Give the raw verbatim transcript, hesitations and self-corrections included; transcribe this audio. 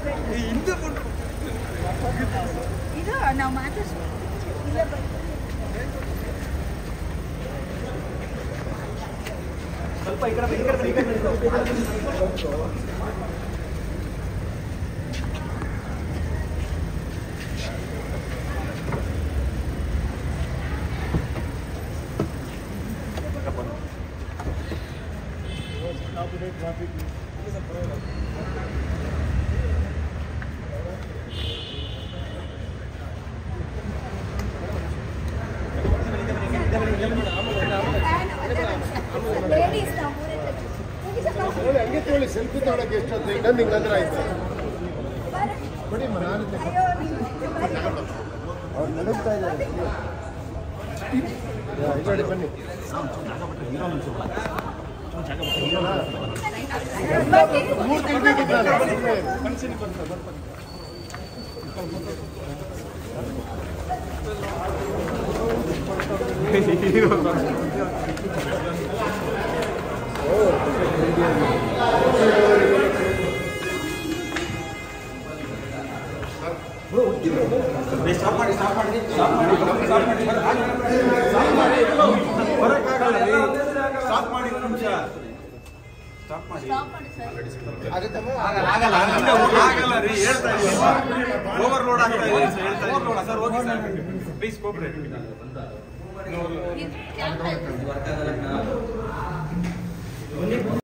ಇದು ನಾವು ಮಾತಾಡ್ತೀವಿ ಸ್ವಲ್ಪ ಈ ಕಡೆ ಈ ಕಡೆ ಈ ಕಡೆ ट्रैफिक ये सब पड़ेगा ಹಂಗೆ ತೋಳಿ ಸೆಲ್ಫಿ ತಗೊಳಕ್ಕೆ ಎಷ್ಟೊತ್ತು ಈಗ ನಿಂಗಂದ್ರೆ ಆಯ್ತು ಬಡಿ ಮನಾರುತ್ತೆ ಅವ್ರು ನಡುತ್ತಾ ಇದ್ದಾರೆ ಈ ಬನ್ನಿ ಮೂರು ತಿಳ್ಬೇಕಿದ್ದಲ್ಲ ಮನುಷ್ಯನಿಗೆ ಬರ್ತಾರೆ ಬರ್ತಾರೆ ಸ್ಟಾಪ್ ಮಾಡಿ ಸ್ಟಾಪ್ ಮಾಡಿ ಸ್ಟಾಪ್ ಮಾಡಿ ಸ್ಟಾಪ್ ಮಾಡಿ ಬರಕ್ಕಾಗಲ್ಲ ರೀ ಸ್ಟಾಪ್ ಮಾಡಿ ಒಂದು ನಿಮಿಷ ಸ್ಟಾಪ್ ಮಾಡಿ ಆಗಲ್ಲ ಆಗಲ್ಲ ರೀ ಹೇಳ್ತಾ ಇದ್ದೀನಿ ಓವರ್ಲೋಡ್ ಆಗ್ತಾ ಇದೆ ಹೇಳ್ತಾ ಇದ್ದೀನಿ sir okay sir please cooperate